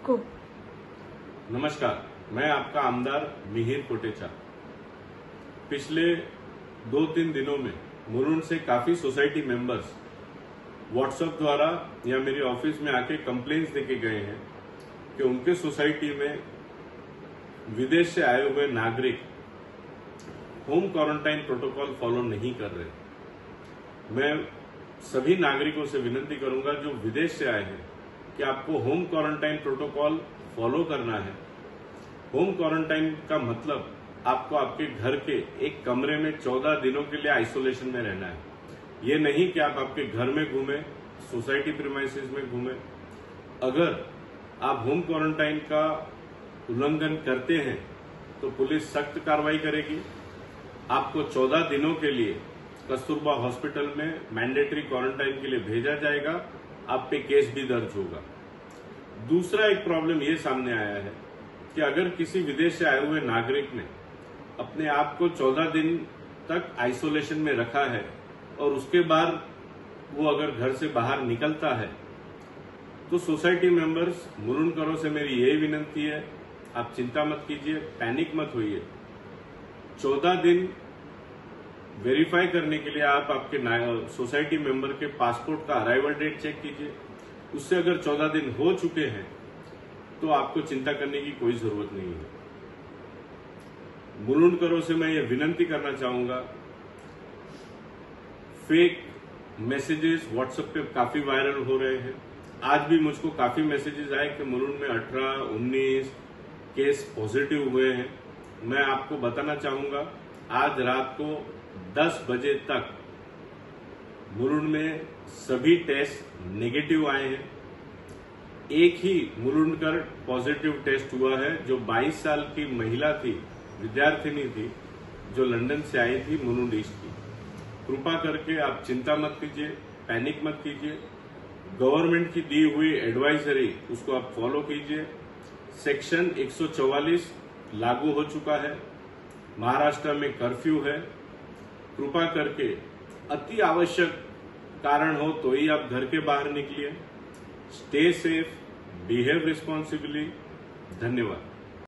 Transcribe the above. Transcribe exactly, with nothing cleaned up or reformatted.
को। नमस्कार, मैं आपका आमदार मिहिर कोटेचा। पिछले दो तीन दिनों में मुलुंड से काफी सोसाइटी मेंबर्स व्हाट्सएप द्वारा या मेरे ऑफिस में आके कंप्लेंट्स देके गए हैं कि उनके सोसाइटी में विदेश से आए हुए नागरिक होम क्वारंटाइन प्रोटोकॉल फॉलो नहीं कर रहे। मैं सभी नागरिकों से विनती करूंगा जो विदेश से आए हैं कि आपको होम क्वारंटाइन प्रोटोकॉल फॉलो करना है। होम क्वारंटाइन का मतलब आपको आपके घर के एक कमरे में चौदह दिनों के लिए आइसोलेशन में रहना है। ये नहीं कि आप आपके घर में घूमे, सोसाइटी प्रीमाइसेस में घूमे। अगर आप होम क्वारंटाइन का उल्लंघन करते हैं तो पुलिस सख्त कार्रवाई करेगी। आपको चौदह दिनों के लिए कस्तूरबा हॉस्पिटल में मैंडेटरी क्वारंटाइन के लिए भेजा जाएगा। आप पे केस भी दर्ज होगा। दूसरा एक प्रॉब्लम ये सामने आया है कि अगर किसी विदेश से आए हुए नागरिक ने अपने आप को चौदह दिन तक आइसोलेशन में रखा है और उसके बाद वो अगर घर से बाहर निकलता है तो सोसाइटी मेंबर्स, मुलुंडकरों से मेरी यही विनती है, आप चिंता मत कीजिए, पैनिक मत होइए। चौदह दिन वेरीफाई करने के लिए आप आपके सोसाइटी मेंबर के पासपोर्ट का अराइवल डेट चेक कीजिए। उससे अगर चौदह दिन हो चुके हैं तो आपको चिंता करने की कोई जरूरत नहीं है। मुलुंडकरों से मैं ये विनती करना चाहूंगा, फेक मैसेजेस व्हाट्सएप पे काफी वायरल हो रहे हैं। आज भी मुझको काफी मैसेजेस आए कि मुलुंड में अठारह उन्नीस केस पॉजिटिव हुए हैं। मैं आपको बताना चाहूंगा, आज रात को दस बजे तक मुलुंड में सभी टेस्ट नेगेटिव आए हैं। एक ही मुलुंडकर पॉजिटिव टेस्ट हुआ है, जो बाईस साल की महिला थी, विद्यार्थिनी थी, जो लंदन से आई थी, मुलुंड ईस्ट की। कृपा करके आप चिंता मत कीजिए, पैनिक मत कीजिए। गवर्नमेंट की दी हुई एडवाइजरी उसको आप फॉलो कीजिए। सेक्शन एक सौ चौवालीस लागू हो चुका है। महाराष्ट्र में कर्फ्यू है। कृपा करके अति आवश्यक कारण हो तो ही आप घर के बाहर निकलिए। Stay safe, behave responsibly. धन्यवाद।